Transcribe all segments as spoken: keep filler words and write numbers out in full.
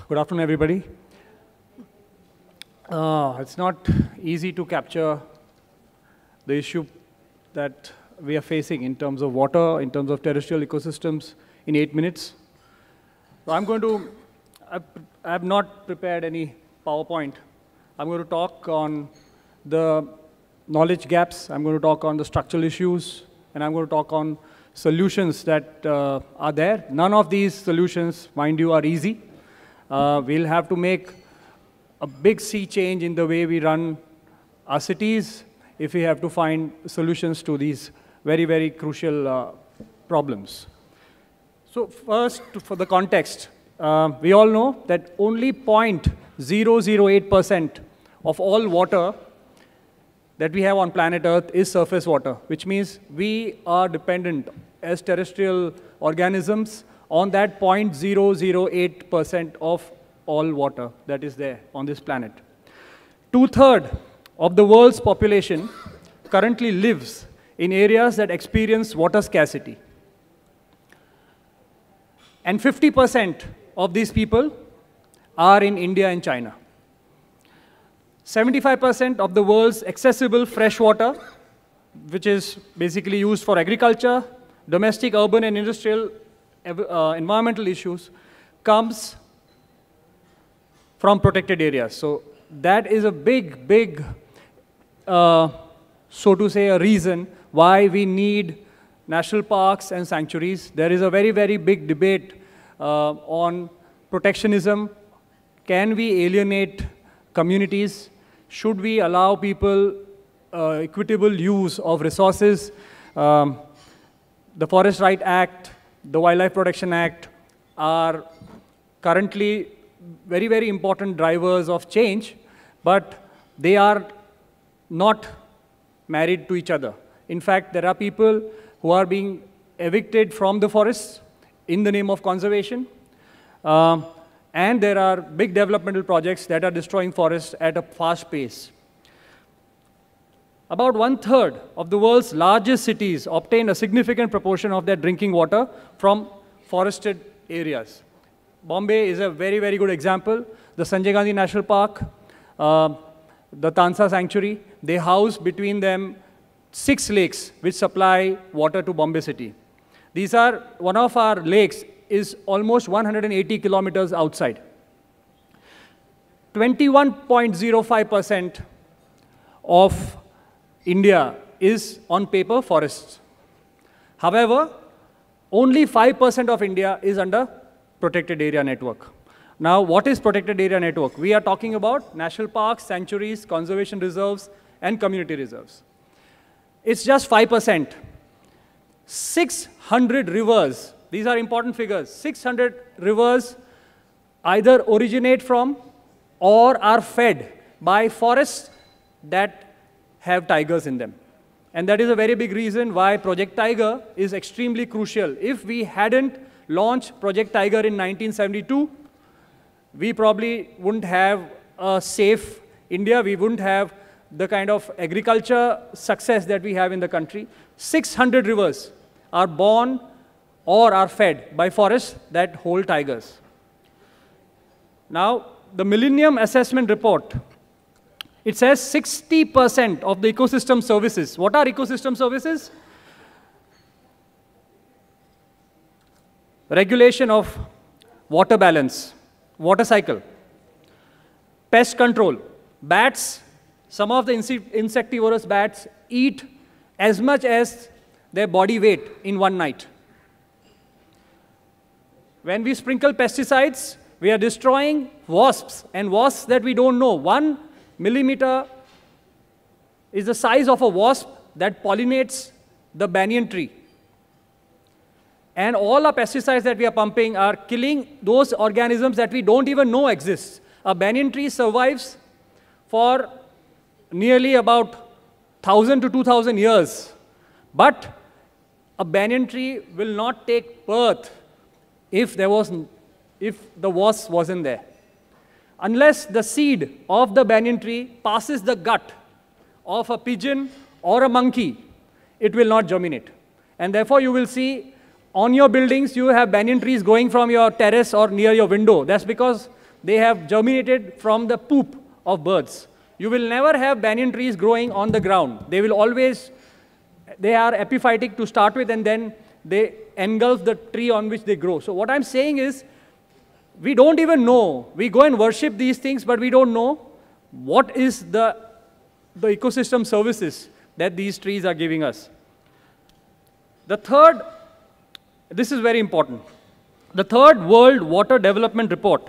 Good afternoon, everybody. Uh, it's not easy to capture the issue that we are facing in terms of water, in terms of terrestrial ecosystems in eight minutes. So I'm going to, I've, I have not prepared any PowerPoint. I'm going to talk on the knowledge gaps, I'm going to talk on the structural issues, and I'm going to talk on solutions that uh, are there. None of these solutions, mind you, are easy. Uh, we'll have to make a big sea change in the way we run our cities if we have to find solutions to these very, very crucial uh, problems. So first, for the context, uh, we all know that only zero point zero zero eight percent of all water that we have on planet Earth is surface water, which means we are dependent as terrestrial organisms on that zero point zero zero eight percent of all water that is there on this planet. Two-thirds of the world's population currently lives in areas that experience water scarcity. And fifty percent of these people are in India and China. seventy-five percent of the world's accessible fresh water, which is basically used for agriculture, domestic, urban, and industrial uh, environmental issues, comes from protected areas. So that is a big, big, uh, so to say, a reason why we need national parks and sanctuaries. There is a very, very big debate uh, on protectionism. Can we alienate communities? Should we allow people uh, equitable use of resources? Um, the Forest Right Act, the Wildlife Protection Act are currently very, very important drivers of change, but they are not married to each other. In fact, there are people who are being evicted from the forests in the name of conservation. Um, And there are big developmental projects that are destroying forests at a fast pace. About one-third of the world's largest cities obtain a significant proportion of their drinking water from forested areas. Bombay is a very, very good example. The Sanjay Gandhi National Park, uh, the Tansa Sanctuary, they house between them six lakes which supply water to Bombay city. These are, one of our lakes is almost one hundred eighty kilometers outside. twenty-one point zero five percent of India is, on paper, forests. However, only five percent of India is under protected area network. Now, what is protected area network? We are talking about national parks, sanctuaries, conservation reserves, and community reserves. It's just five percent. six hundred rivers. These are important figures. six hundred rivers either originate from or are fed by forests that have tigers in them. And that is a very big reason why Project Tiger is extremely crucial. If we hadn't launched Project Tiger in nineteen seventy-two, we probably wouldn't have a safe India. We wouldn't have the kind of agriculture success that we have in the country. six hundred rivers are born or are fed by forests that hold tigers. Now, the Millennium Assessment Report, it says sixty percent of the ecosystem services. What are ecosystem services? Regulation of water balance, water cycle, pest control. Bats, some of the insectivorous bats eat as much as their body weight in one night. When we sprinkle pesticides, we are destroying wasps, and wasps that we don't know. One millimeter is the size of a wasp that pollinates the banyan tree. And all our pesticides that we are pumping are killing those organisms that we don't even know exist. A banyan tree survives for nearly about one thousand to two thousand years. But a banyan tree will not take birth if there was, if the wasp wasn't there. Unless the seed of the banyan tree passes the gut of a pigeon or a monkey, it will not germinate. And therefore, you will see on your buildings, you have banyan trees growing from your terrace or near your window. That's because they have germinated from the poop of birds. You will never have banyan trees growing on the ground. They will always, they are epiphytic to start with, and then they engulf the tree on which they grow. So what I'm saying is, we don't even know. We go and worship these things, but we don't know what is the, the ecosystem services that these trees are giving us. The third, this is very important. The third World Water Development Report.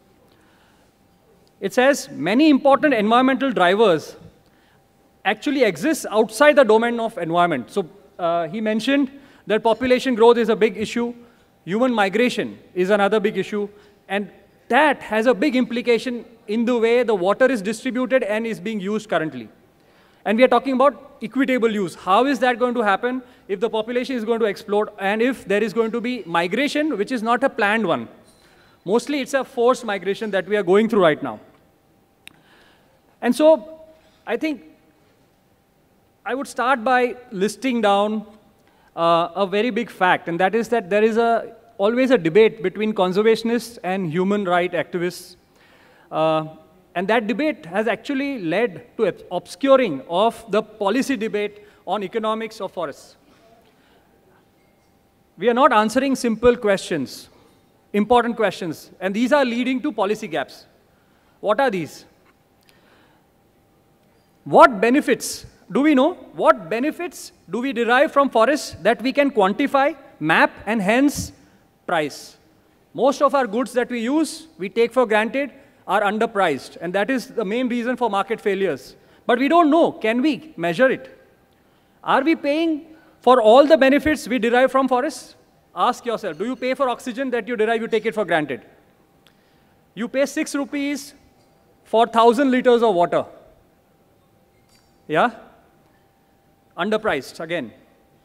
It says many important environmental drivers actually exist outside the domain of environment. So uh, he mentioned that population growth is a big issue. Human migration is another big issue. And that has a big implication in the way the water is distributed and is being used currently. And we are talking about equitable use. How is that going to happen if the population is going to explode and if there is going to be migration, which is not a planned one? Mostly it's a forced migration that we are going through right now. And so I think I would start by listing down uh, a very big fact, and that is that there is a, always a debate between conservationists and human rights activists. Uh, and that debate has actually led to obscuring of the policy debate on economics of forests. We are not answering simple questions, important questions, and these are leading to policy gaps. What are these? What benefits do we know? What benefits do we derive from forests that we can quantify, map, and hence price? Most of our goods that we use, we take for granted, are underpriced, and that is the main reason for market failures. But we don't know, can we measure it? Are we paying for all the benefits we derive from forests? Ask yourself, do you pay for oxygen that you derive, you take it for granted? You pay six rupees for one thousand liters of water. Yeah? Underpriced, again.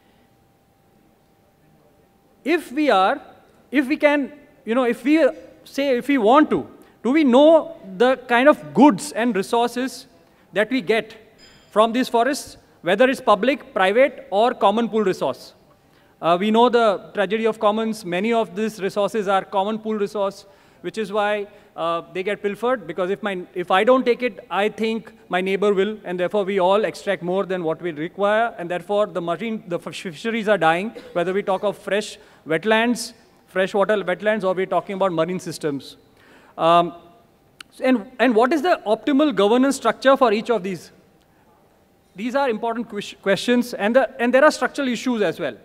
If we are, if we can, you know, if we say, if we want to, do we know the kind of goods and resources that we get from these forests, whether it's public, private, or common pool resource? Uh, we know the tragedy of commons. Many of these resources are common pool resource, which is why uh, they get pilfered, because if, my, if I don't take it, I think my neighbor will, and therefore we all extract more than what we require, and therefore the marine, the fisheries are dying, whether we talk of fresh wetlands, freshwater wetlands, or we're talking about marine systems. Um, and, and what is the optimal governance structure for each of these? These are important questions, and, the, and there are structural issues as well.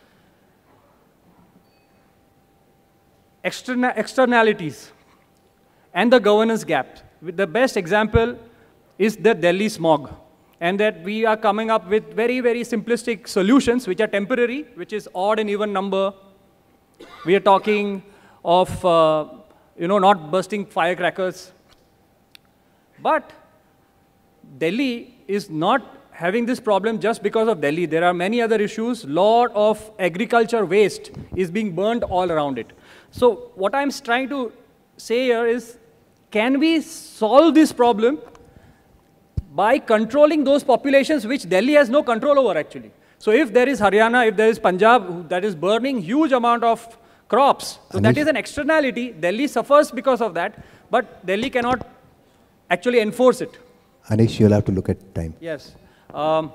Externa externalities and the governance gap. The best example is the Delhi smog, and that we are coming up with very, very simplistic solutions which are temporary, which is odd and even number. We are talking of, uh, you know, not bursting firecrackers. But Delhi is not having this problem just because of Delhi. There are many other issues. Lot of agriculture waste is being burned all around it. So what I'm trying to say here is, can we solve this problem by controlling those populations which Delhi has no control over actually? So if there is Haryana, if there is Punjab that is burning huge amount of crops, so Anish, that is an externality. Delhi suffers because of that, but Delhi cannot actually enforce it. Anish, you'll have to look at time. Yes. Um,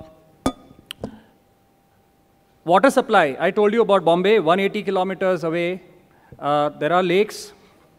water supply, I told you about Bombay, one hundred eighty kilometers away. Uh, there are lakes.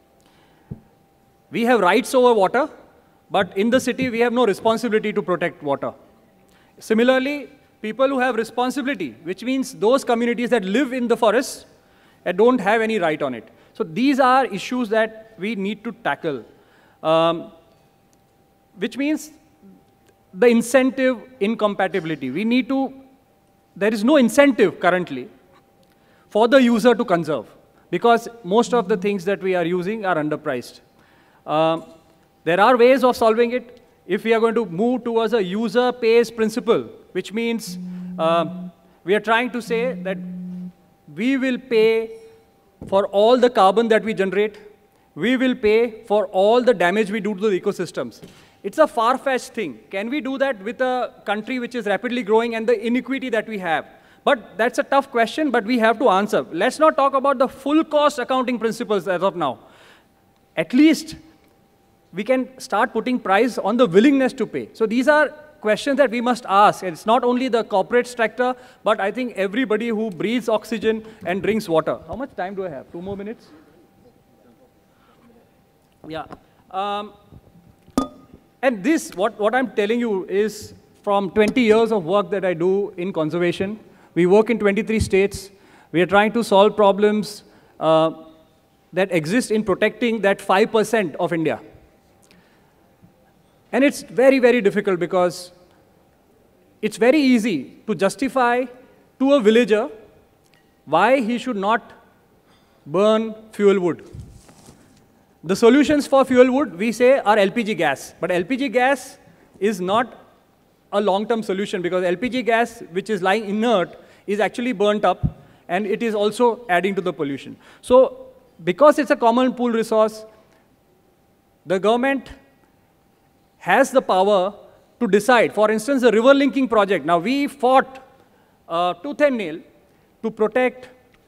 We have rights over water, but in the city we have no responsibility to protect water. Similarly, people who have responsibility, which means those communities that live in the forests and don't have any right on it. So these are issues that we need to tackle, um, which means the incentive incompatibility. We need to, there is no incentive currently for the user to conserve, because most of the things that we are using are underpriced. Um, there are ways of solving it. If we are going to move towards a user pays principle, which means uh, we are trying to say that we will pay for all the carbon that we generate. We will pay for all the damage we do to the ecosystems. It's a far-fetched thing. Can we do that with a country which is rapidly growing and the inequity that we have? But that's a tough question, but we have to answer. Let's not talk about the full cost accounting principles as of now. At least we can start putting price on the willingness to pay. So these are questions that we must ask. It's not only the corporate sector, but I think everybody who breathes oxygen and drinks water. How much time do I have? Two more minutes? Yeah. Um, and this, what, what I'm telling you is from twenty years of work that I do in conservation. We work in twenty-three states. We are trying to solve problems uh, that exist in protecting that five percent of India. And it's very, very difficult because it's very easy to justify to a villager why he should not burn fuel wood. The solutions for fuel wood, we say, are L P G gas. But L P G gas is not a long-term solution because L P G gas, which is lying inert, is actually burnt up, and it is also adding to the pollution. So because it's a common pool resource, the government has the power to decide. For instance, the river linking project. Now, we fought uh, tooth and nail to protect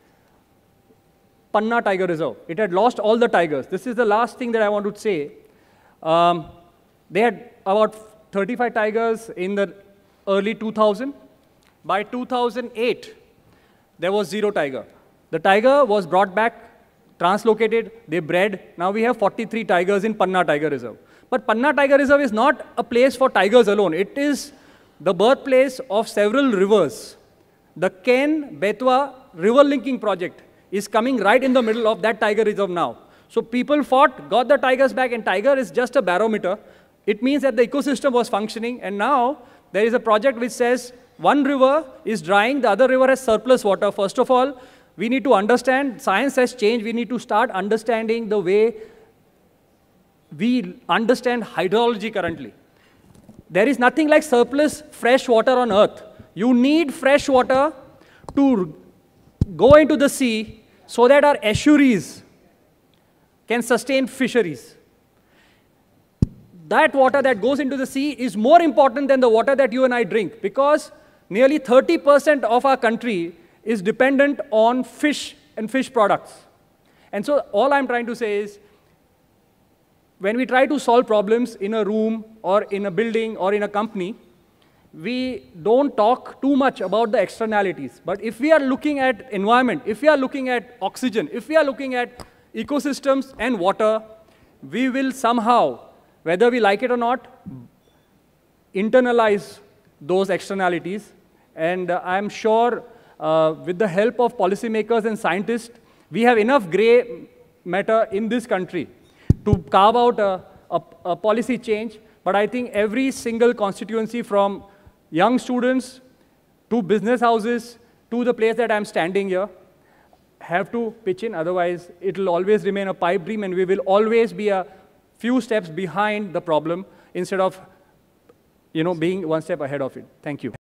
Panna Tiger Reserve. It had lost all the tigers. This is the last thing that I want to say. Um, they had about thirty-five tigers in the early two thousand. By two thousand eight, there was zero tiger. The tiger was brought back, translocated, they bred. Now we have forty-three tigers in Panna Tiger Reserve. But Panna Tiger Reserve is not a place for tigers alone. It is the birthplace of several rivers. The Ken Betwa river linking project is coming right in the middle of that tiger reserve now. So people fought, got the tigers back, and tiger is just a barometer. It means that the ecosystem was functioning, and now there is a project which says one river is drying, the other river has surplus water. First of all, we need to understand, science has changed, we need to start understanding the way we understand hydrology currently. There is nothing like surplus fresh water on earth. You need fresh water to go into the sea so that our estuaries can sustain fisheries. That water that goes into the sea is more important than the water that you and I drink, because nearly thirty percent of our country is dependent on fish and fish products. And so all I'm trying to say is, when we try to solve problems in a room or in a building or in a company, we don't talk too much about the externalities. But if we are looking at environment, if we are looking at oxygen, if we are looking at ecosystems and water, we will somehow, whether we like it or not, internalize those externalities. And uh, I'm sure uh, with the help of policymakers and scientists, we have enough gray matter in this country to carve out a, a, a policy change. But I think every single constituency, from young students to business houses to the place that I'm standing here, have to pitch in. Otherwise, it will always remain a pipe dream, and we will always be a few steps behind the problem instead of, you know, being one step ahead of it. Thank you.